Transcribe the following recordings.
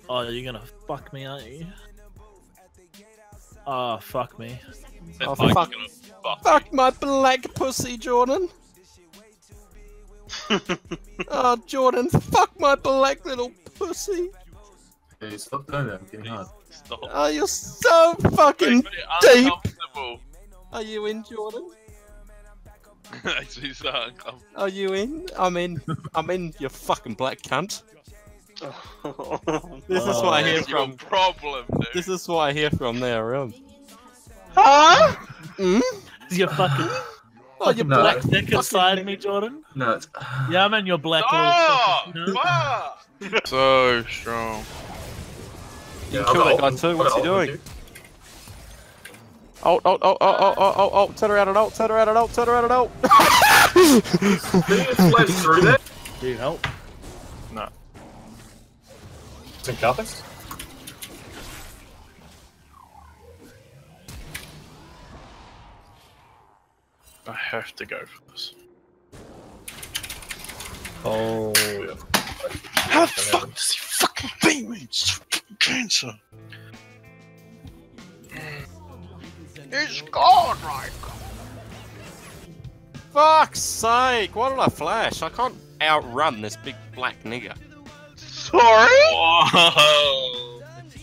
Oh, you're gonna fuck me, aren't you? Oh, fuck me. Oh, fuck my black pussy, Jordan. Oh, Jordan, fuck my black little pussy. Hey, stop doing that. I'm getting hard. Stop. Oh, you're so fucking deep. Are you in, Jordan? Actually, so uncomfortable. Are you in? I'm in. I'm in, you fucking black cunt. This is what I hear It's your from. problem, dude. This is what I hear from there. Huh? Mm? You're fucking. Oh, you No. black. Thick inside me, Jordan. No, it's... Yeah, I'm in your black Oh, little. fuck! So strong. Yeah, kill that guy I'll- too, what's he I'll doing? do. Oh, turn around and out, turn around and out, turn around and out. Did he flash through that? Do you help? No. It's in Carthus? I have to go for this. Oh, yeah. How the fuck does he fucking beat me? It's fucking cancer. It's gone right. Fuck's sake, why did I flash? I can't outrun this big black nigger. Sorry? Whoa.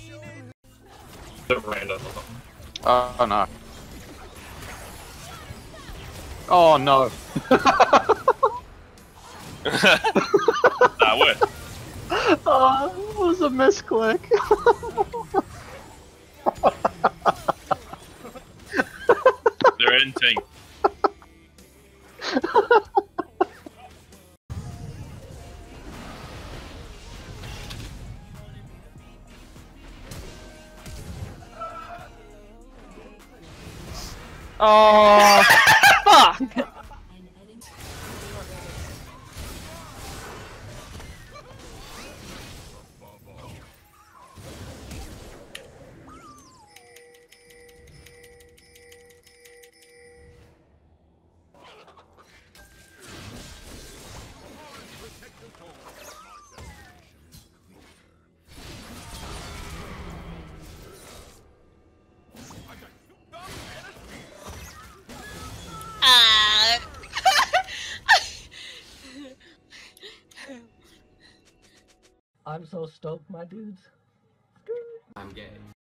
Random. Oh no. Oh no. That worked. Oh, it was a misclick. They're in team. Oh, fuck. I'm so stoked, my dudes. I'm gay.